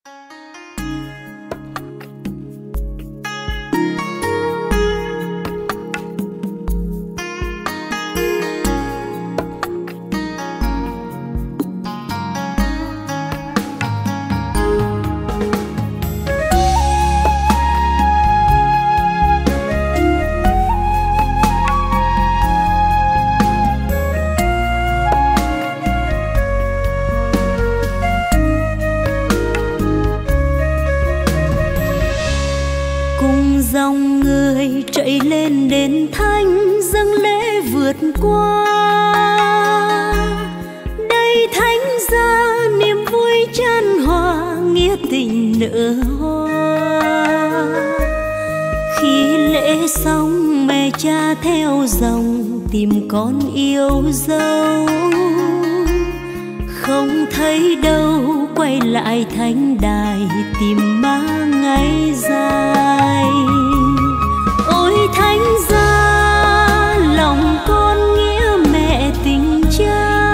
dòng người chạy lên đền thánh dâng lễ vượt qua. Đây thánh gia niềm vui chan hòa, nghĩa tình nở hoa. Khi lễ xong mẹ cha theo dòng tìm con yêu dấu, không thấy đâu quay lại thánh đài tìm má ngày dài. Ôi thánh gia lòng con nghĩa mẹ tình cha,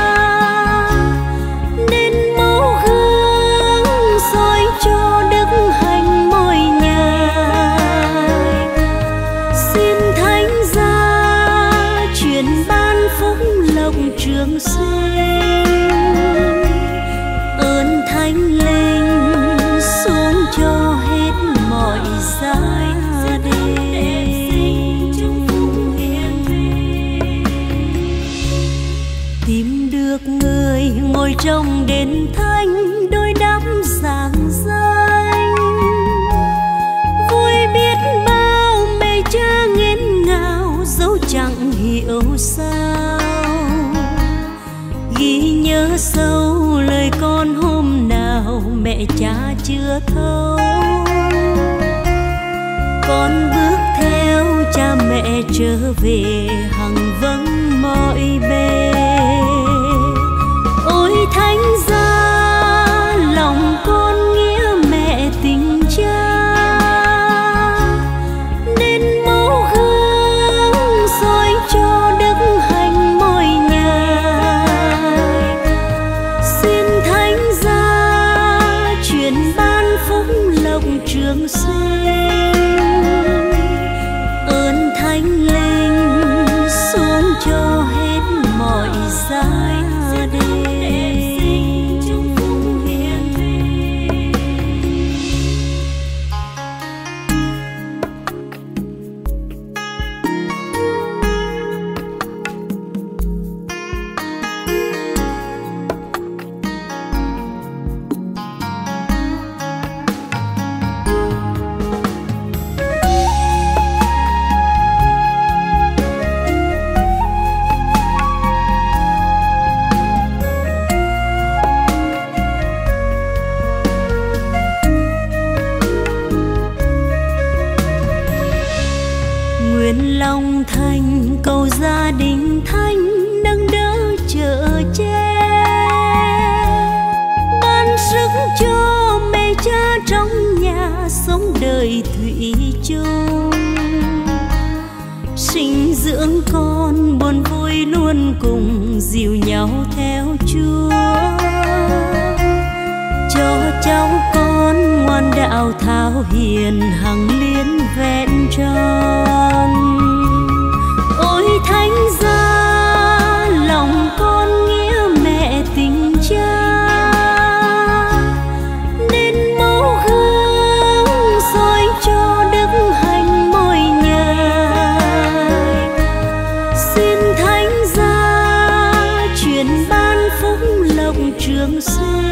nên mẫu gương soi cho đức hạnh mỗi nhà. Xin thánh gia truyền ban phúc lộc trường sinh, ơn thánh linh xuống cho hết mọi gia đình. Tìm được người ngồi trong đền thánh đôi đáp giảng danh, vui biết bao mẹ cha nghẹn ngào dẫu chẳng hiểu sao. Ghi nhớ sâu lời con hôm nào mẹ cha chưa thấu, con bước theo cha mẹ trở về hằng vâng mọi bề. Ôi thánh gia lòng con nghĩa mẹ tình cha, nên mẫu gương soi cho đức hạnh mỗi nhà. Xin thánh gia truyền ban phúc lộc trường sinh, ơn thánh linh xuống cho hết mọi gia đình. Nguyện lòng thành cầu gia đình thánh nâng đỡ chở che, ban sức cho mẹ cha trong nhà sống đời thủy chung. Sinh dưỡng con buồn vui luôn cùng dìu nhau theo Chúa, cho cháu con ngoan đạo thảo hiền hằng liên vẹn tròn. Ôi thánh gia lòng con nghĩa mẹ tình cha, nên mẫu gương soi cho đức hạnh mỗi nhà. Xin thánh gia truyền ban phúc lộc trường sinh,